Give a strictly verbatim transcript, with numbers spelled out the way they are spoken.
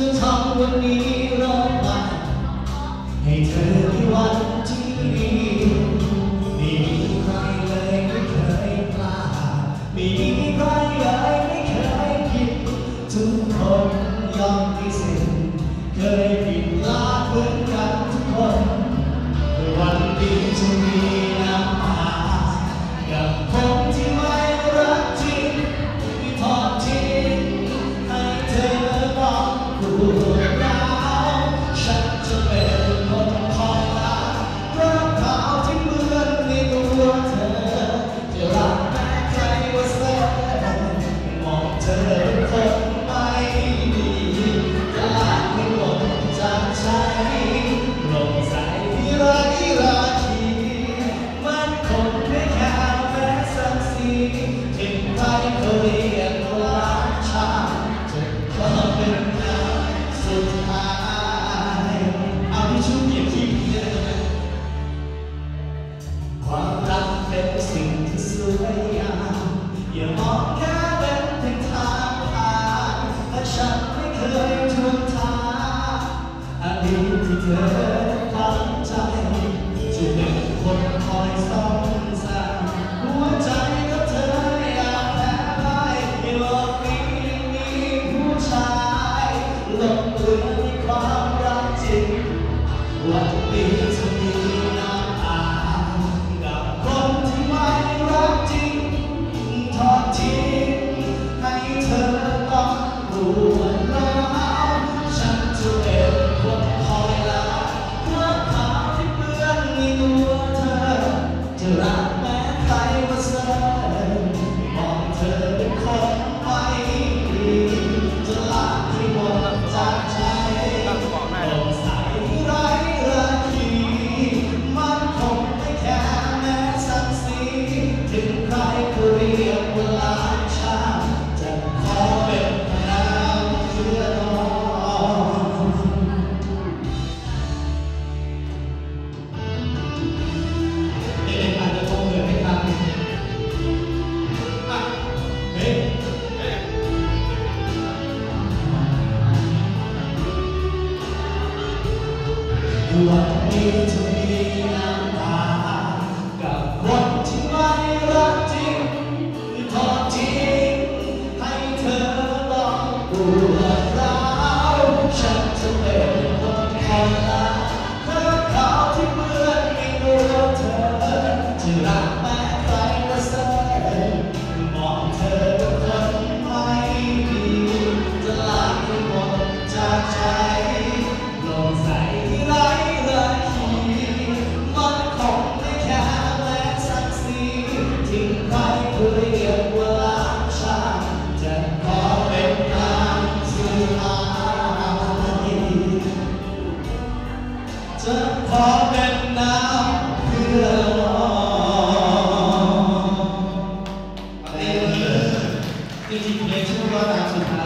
จะทำวันนี้รอดมาให้เธอในวันที่ดีไม่มีใครเลยไม่เคยพลาดไม่มีใครเลยไม่เคยผิดทุกคนยอมมีสิทธิ์เคยผิดพลาดเหมือนกันทุกคนวันนี้จะมีน้ำตากับคนที่ไม่รักจริงที่ทอดทิ้งให้เธอต้องปวดร้าวฉันจะเป็นคนคอยรักรักเขาที่เหมือนในตัวเธอจะรักแม้ใครว่าแสนมองเธอคนไม่ดีจะลากให้หมดจากใจลงใส่ที่ไรราคีมันคงไม่แค่แม้สักสีที่ใครเขาเรียกว่าชาจะขอเป็นน้ำสุดท้ายเอาที่ชุ่มเย็นที่เดินความรักเป็นสิ่งที่สวยงามอย่ามองแค่เป็นเพียงทางผ่านและฉันไม่เคยทวนทางอดีตที่เธอตั้งใจจะเป็นคนคอยซ่อมแซมหัวใจกับเธออยากแพ้ไปในโลกนี้มีผู้ชายหลงเหลือในความรักจริงวันนี้จะมีน้ำตากับคนที่ไม่รักจริงทอดทิ้งให้เธอต้องปวดร้าวฉันจะเป็นคนคอยรักรักเขาที่เปื้อนในตัวเธอจะรักแม้ใครมาเสนมองเธอเป็นคนไม่ดีจะลากให้หมดจากใจลงใส่ไร้ราคีมันคงไม่แค่แม้สักสีถึงใครก็เรียกว่าลาชาจะขอเป็นน้ำเพื่อนอนเด็กๆอาจจะคงเหนื่อยไม่ทันอ่ะเฮ้ยวันนี้จะมีน้ำตากับคนที่ไม่รักจริงที่ทอดทิ้งให้เธอต้องปวดร้าวฉันจะเป็นคนคอยรักรักเขาที่เหมือนในตัวเธอจะรักแม้ใครก็แสนมองเธอเป็นคนไม่ดีจะลากให้หมดจากใจลงใส่ไร้ราคีมันคงไม่แค่แม้สักสีทิ้งใครก็เรียกว่ารักฉันจะขอเป็นน้ำสุดท้ายจะขอเป็นน้ำเพื่อรอจริงๆเพลงชื่อว่าน้ำสุดท้าย